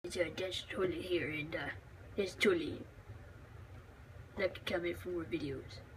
It's a Dutch toilet here, and this toilet. Like to comment for more videos.